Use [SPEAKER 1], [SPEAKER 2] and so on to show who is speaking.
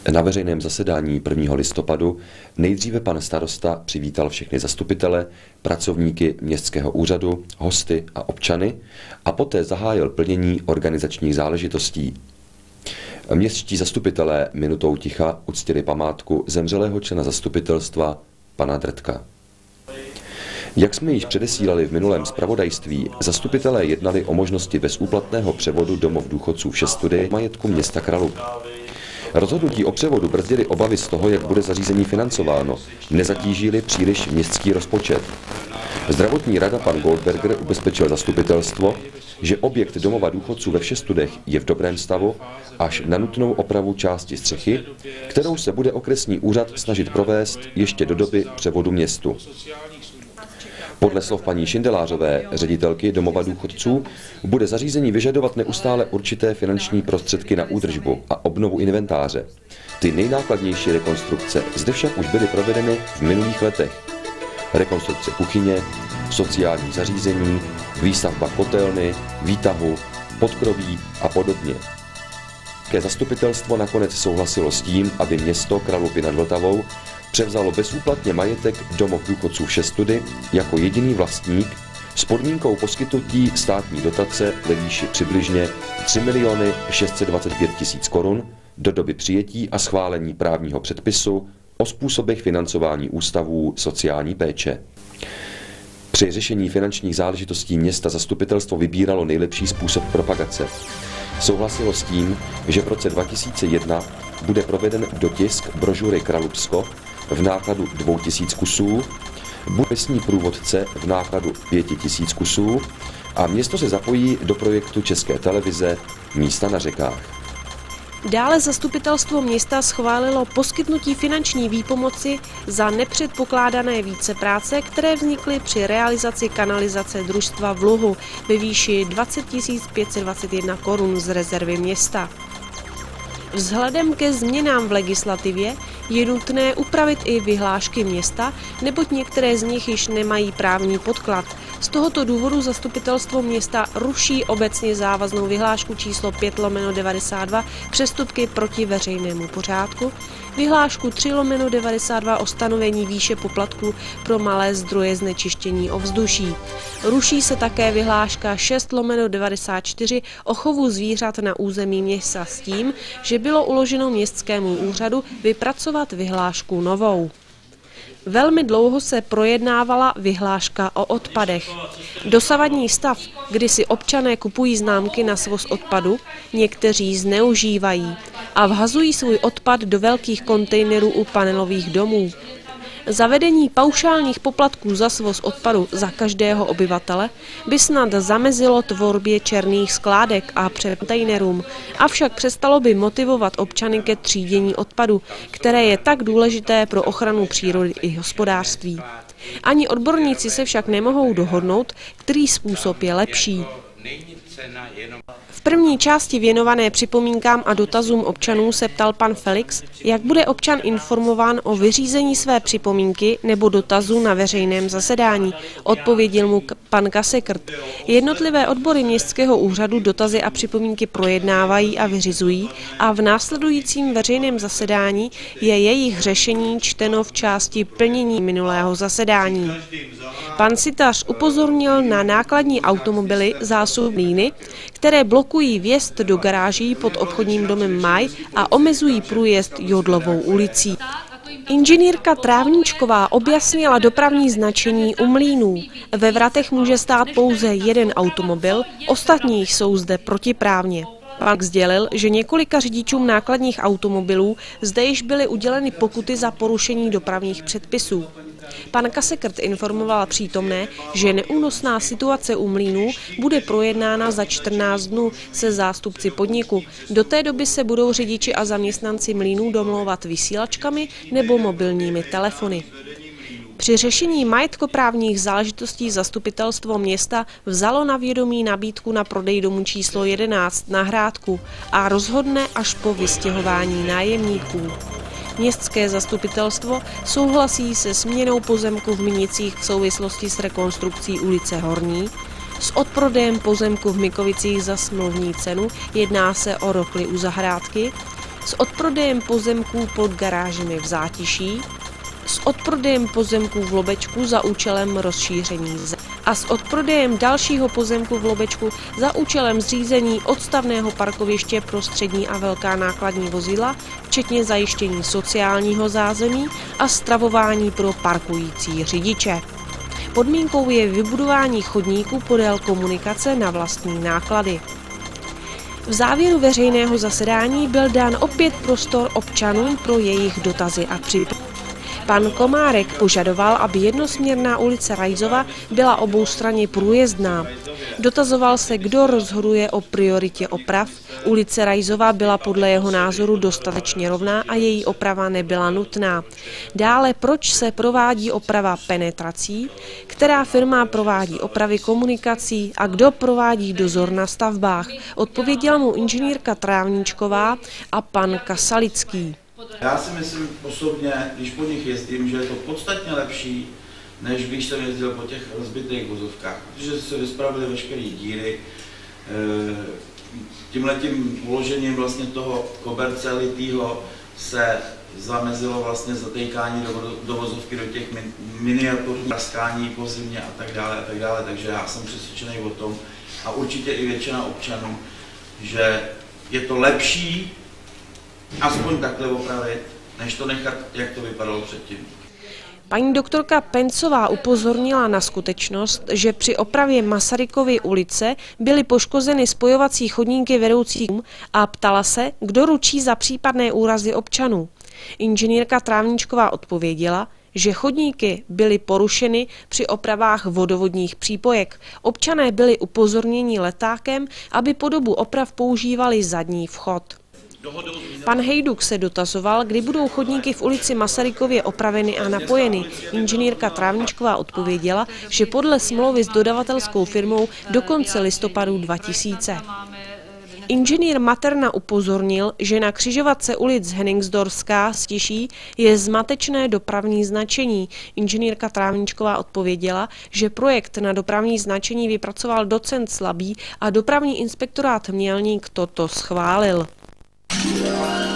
[SPEAKER 1] Na veřejném zasedání 1. listopadu nejdříve pan starosta přivítal všechny zastupitele, pracovníky městského úřadu, hosty a občany a poté zahájil plnění organizačních záležitostí. Městští zastupitelé minutou ticha uctili památku zemřelého člena zastupitelstva pana Drtka. Jak jsme již předesílali v minulém zpravodajství, zastupitelé jednali o možnosti bezúplatného převodu domov důchodců v Šestudy majetku města Kralupy. Rozhodnutí o převodu brzdily obavy z toho, jak bude zařízení financováno, nezatížili příliš městský rozpočet. Zdravotní rada pan Goldberger ubezpečil zastupitelstvo, že objekt domova důchodců ve Šestudech je v dobrém stavu až na nutnou opravu části střechy, kterou se bude okresní úřad snažit provést ještě do doby převodu městu. Podle slov paní Šindelářové, ředitelky domova důchodců, bude zařízení vyžadovat neustále určité finanční prostředky na údržbu a obnovu inventáře. Ty nejnákladnější rekonstrukce zde však už byly provedeny v minulých letech. Rekonstrukce kuchyně, sociální zařízení, výstavba kotelny, výtahu, podkroví a podobně. Zastupitelstvo nakonec souhlasilo s tím, aby město Kralupy nad Vltavou převzalo bezúplatně majetek domov důchodců v Šestudy jako jediný vlastník s podmínkou poskytnutí státní dotace ve výši přibližně 3 625 000 korun do doby přijetí a schválení právního předpisu o způsobech financování ústavů sociální péče. Při řešení finančních záležitostí města zastupitelstvo vybíralo nejlepší způsob propagace. Souhlasilo s tím, že v roce 2001 bude proveden dotisk brožury Kralupsko v nákladu 2000 kusů, budovní průvodce v nákladu 5000 kusů a město se zapojí do projektu České televize Místa na řekách.
[SPEAKER 2] Dále zastupitelstvo města schválilo poskytnutí finanční výpomoci za nepředpokládané vícepráce, které vznikly při realizaci kanalizace družstva v Luhu ve výši 20 521 korun z rezervy města. Vzhledem ke změnám v legislativě je nutné upravit i vyhlášky města, neboť některé z nich již nemají právní podklad. Z tohoto důvodu zastupitelstvo města ruší obecně závaznou vyhlášku číslo 5/92 přestupky proti veřejnému pořádku, vyhlášku 3/92 o stanovení výše poplatků pro malé zdroje znečištění ovzduší. Ruší se také vyhláška 6/94 o chovu zvířat na území města s tím, že bylo uloženo městskému úřadu vypracovat vyhlášku novou. Velmi dlouho se projednávala vyhláška o odpadech. Dosavadní stav, kdy si občané kupují známky na svoz odpadu, někteří zneužívají a vhazují svůj odpad do velkých kontejnerů u panelových domů. Zavedení paušálních poplatků za svoz odpadu za každého obyvatele by snad zamezilo tvorbě černých skládek a kontejnerům, avšak přestalo by motivovat občany ke třídění odpadu, které je tak důležité pro ochranu přírody i hospodářství. Ani odborníci se však nemohou dohodnout, který způsob je lepší. V první části věnované připomínkám a dotazům občanů se ptal pan Felix, jak bude občan informován o vyřízení své připomínky nebo dotazu na veřejném zasedání. Odpověděl mu pan Kasekrt. Jednotlivé odbory městského úřadu dotazy a připomínky projednávají a vyřizují a v následujícím veřejném zasedání je jejich řešení čteno v části plnění minulého zasedání. Pan Sitař upozornil na nákladní automobily zásob Líny, které blokují vjezd do garáží pod obchodním domem Maj a omezují průjezd Jodlovou ulicí. Inženýrka Trávníčková objasnila dopravní značení u mlýnů. Ve vratech může stát pouze jeden automobil, ostatní jsou zde protiprávně. Pak sdělil, že několika řidičům nákladních automobilů zde již byly uděleny pokuty za porušení dopravních předpisů. Pan Kasekrt informoval přítomné, že neúnosná situace u mlýnů bude projednána za 14 dnů se zástupci podniku. Do té doby se budou řidiči a zaměstnanci mlýnů domlouvat vysílačkami nebo mobilními telefony. Při řešení majetkoprávních záležitostí zastupitelstvo města vzalo na vědomí nabídku na prodej domu číslo 11 na Hrádku a rozhodne až po vystěhování nájemníků. Městské zastupitelstvo souhlasí se směnou pozemku v Minicích v souvislosti s rekonstrukcí ulice Horní, s odprodejem pozemku v Mikovicích za smluvní cenu, jedná se o Rokli u Zahrádky, s odprodejem pozemků pod garážemi v Zátiší, s odprodejem pozemků v Lobečku za účelem rozšíření a s odprodejem dalšího pozemku v Lobečku za účelem zřízení odstavného parkoviště pro střední a velká nákladní vozidla, včetně zajištění sociálního zázemí a stravování pro parkující řidiče. Podmínkou je vybudování chodníků podél komunikace na vlastní náklady. V závěru veřejného zasedání byl dán opět prostor občanům pro jejich dotazy a připomínky. Pan Komárek požadoval, aby jednosměrná ulice Raizova byla oboustranně průjezdná. Dotazoval se, kdo rozhoduje o prioritě oprav. Ulice Raizova byla podle jeho názoru dostatečně rovná a její oprava nebyla nutná. Dále, proč se provádí oprava penetrací, která firma provádí opravy komunikací a kdo provádí dozor na stavbách. Odpověděla mu inženýrka Trávníčková a pan Kasalický.
[SPEAKER 3] Já si myslím osobně, když po nich jezdím, že je to podstatně lepší, než když jsem jezdil po těch rozbitých vozovkách, protože se vyspravily veškeré díry. Tímhletím uložením vlastně toho koberce litýho se zamezilo vlastně zatejkání do vozovky do těch miniaturních praskání po zimě a tak dále, takže já jsem přesvědčený o tom a určitě i většina občanů, že je to lepší aspoň takhle opravit, než to nechat, jak to vypadalo předtím.
[SPEAKER 2] Paní doktorka Pencová upozornila na skutečnost, že při opravě Masarykovy ulice byly poškozeny spojovací chodníky vedoucí a ptala se, kdo ručí za případné úrazy občanů. Inženýrka Trávníčková odpověděla, že chodníky byly porušeny při opravách vodovodních přípojek. Občané byli upozorněni letákem, aby po dobu oprav používali zadní vchod. Pan Hejduk se dotazoval, kdy budou chodníky v ulici Masarykově opraveny a napojeny. Inženýrka Trávníčková odpověděla, že podle smlouvy s dodavatelskou firmou do konce listopadu 2000. Inženýr Materna upozornil, že na křižovatce ulic Henningsdorská s Tiší je zmatečné dopravní značení. Inženýrka Trávníčková odpověděla, že projekt na dopravní značení vypracoval docent Slabý a dopravní inspektorát Mělník toto schválil.